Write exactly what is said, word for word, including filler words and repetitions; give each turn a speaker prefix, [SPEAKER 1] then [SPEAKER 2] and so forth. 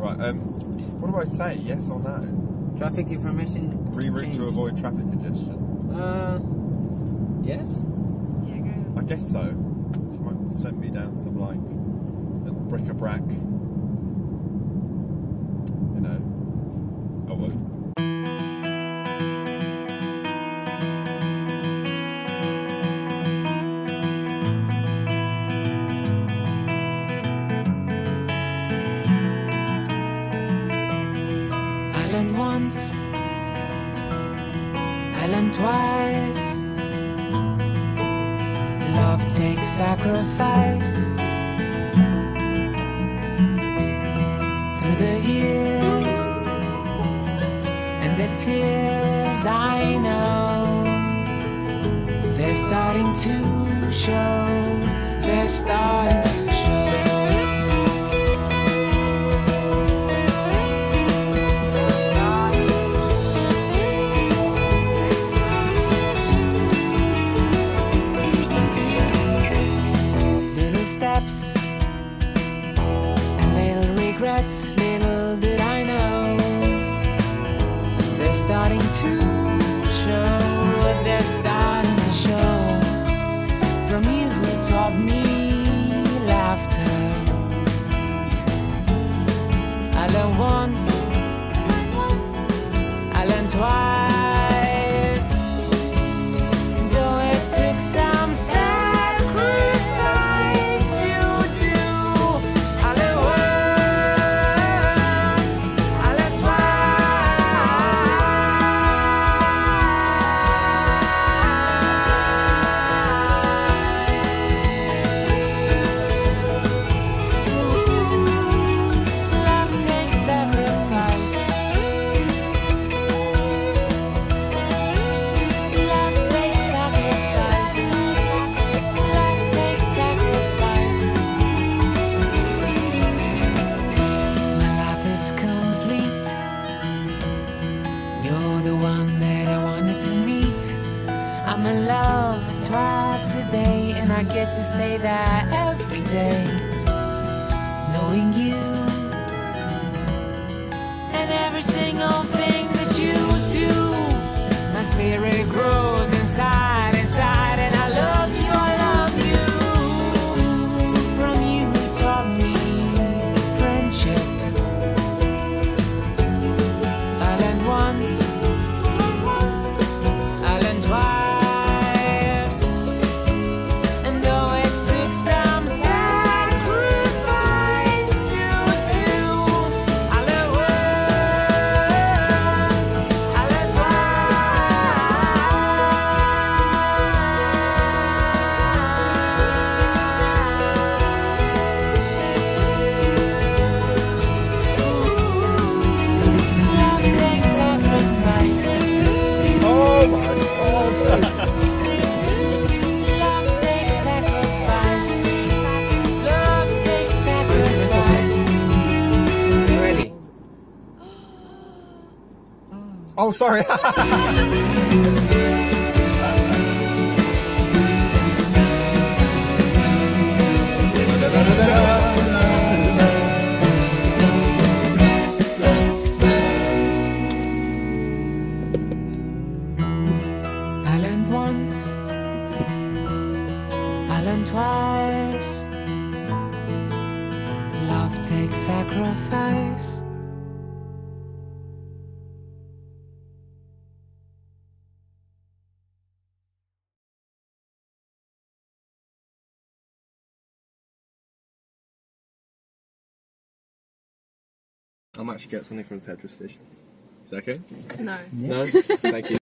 [SPEAKER 1] Right, um, what do I say? Yes or no?
[SPEAKER 2] Traffic information.
[SPEAKER 1] Reroute
[SPEAKER 2] change.
[SPEAKER 1] to avoid traffic congestion.
[SPEAKER 2] Uh, yes?
[SPEAKER 3] Yeah, go ahead.
[SPEAKER 1] I guess so. She might send me down some, like, little bric-a-brac. You know. I would.
[SPEAKER 4] Island once, island twice. Love takes sacrifice. Through the years and the tears, I know they're starting to show. They're starting to show. Steps and little regrets, little did I know they're starting to show, they're starting to show. From you who taught me laughter, I learned once, I learned twice, though it took some sacrifice. You're the one that I wanted to meet. I'm in love twice a day, and I get to say that every day. Knowing you and every single thing that you do, my spirit grows inside, inside, and I love you, I love you. From you who taught me friendship, I learned once, I learned twice, and though it took some sacrifice to do, I learned once, I learned twice. Love takes sacrifice.
[SPEAKER 1] Oh my god!
[SPEAKER 4] Love takes sacrifice. Love takes sacrifice.
[SPEAKER 2] You ready?
[SPEAKER 1] Oh, sorry!
[SPEAKER 4] I learned once, I learned twice. Love takes sacrifice.
[SPEAKER 1] I might actually get something from the petrol station. Is that okay?
[SPEAKER 3] No.
[SPEAKER 1] No? Thank you.